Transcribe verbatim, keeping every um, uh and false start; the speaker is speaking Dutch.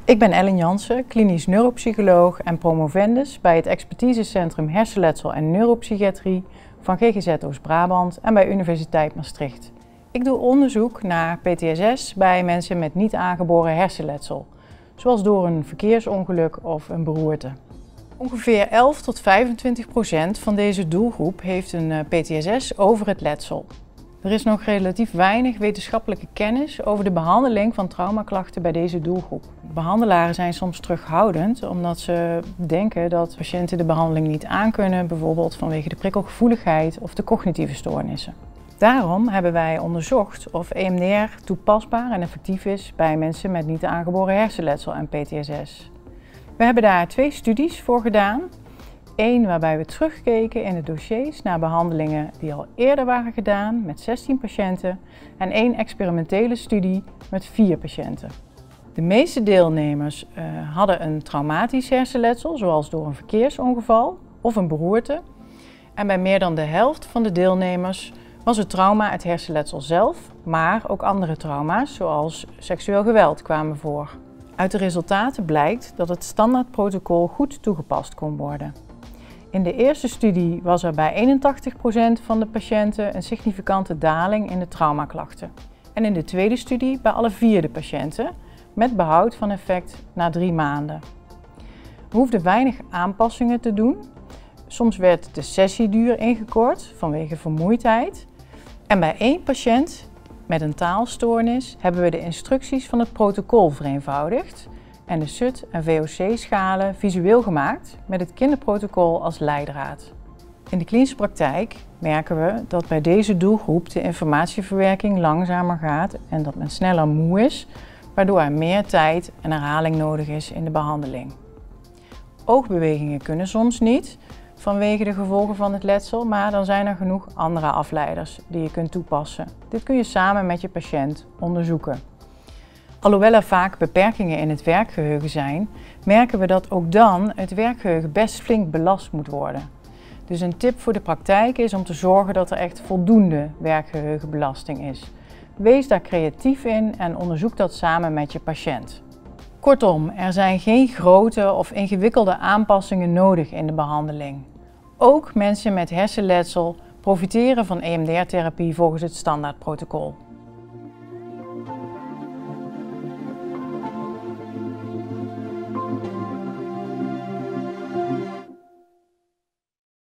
Ik ben Ellen Jansen, klinisch neuropsycholoog en promovendus bij het expertisecentrum hersenletsel en neuropsychiatrie van G G Z Oost-Brabant en bij Universiteit Maastricht. Ik doe onderzoek naar P T S S bij mensen met niet aangeboren hersenletsel, zoals door een verkeersongeluk of een beroerte. Ongeveer elf tot vijfentwintig procent van deze doelgroep heeft een P T S S over het letsel. Er is nog relatief weinig wetenschappelijke kennis over de behandeling van traumaklachten bij deze doelgroep. Behandelaren zijn soms terughoudend omdat ze denken dat patiënten de behandeling niet aankunnen, bijvoorbeeld vanwege de prikkelgevoeligheid of de cognitieve stoornissen. Daarom hebben wij onderzocht of E M D R toepasbaar en effectief is bij mensen met niet aangeboren hersenletsel en P T S S. We hebben daar twee studies voor gedaan. Eén waarbij we terugkeken in de dossiers naar behandelingen die al eerder waren gedaan met zestien patiënten en één experimentele studie met vier patiënten. De meeste deelnemers uh, hadden een traumatisch hersenletsel, zoals door een verkeersongeval of een beroerte. En bij meer dan de helft van de deelnemers was het trauma het hersenletsel zelf, maar ook andere trauma's, zoals seksueel geweld, kwamen voor. Uit de resultaten blijkt dat het standaardprotocol goed toegepast kon worden. In de eerste studie was er bij eenentachtig procent van de patiënten een significante daling in de traumaklachten. En in de tweede studie bij alle vier de patiënten, met behoud van effect na drie maanden. We hoefden weinig aanpassingen te doen. Soms werd de sessieduur ingekort vanwege vermoeidheid. En bij één patiënt met een taalstoornis hebben we de instructies van het protocol vereenvoudigd en de S U D en V O C-schalen visueel gemaakt met het kinderprotocol als leidraad. In de klinische praktijk merken we dat bij deze doelgroep de informatieverwerking langzamer gaat en dat men sneller moe is, waardoor er meer tijd en herhaling nodig is in de behandeling. Oogbewegingen kunnen soms niet vanwege de gevolgen van het letsel, maar dan zijn er genoeg andere afleiders die je kunt toepassen. Dit kun je samen met je patiënt onderzoeken. Alhoewel er vaak beperkingen in het werkgeheugen zijn, merken we dat ook dan het werkgeheugen best flink belast moet worden. Dus een tip voor de praktijk is om te zorgen dat er echt voldoende werkgeheugenbelasting is. Wees daar creatief in en onderzoek dat samen met je patiënt. Kortom, er zijn geen grote of ingewikkelde aanpassingen nodig in de behandeling. Ook mensen met hersenletsel profiteren van E M D R-therapie volgens het standaardprotocol.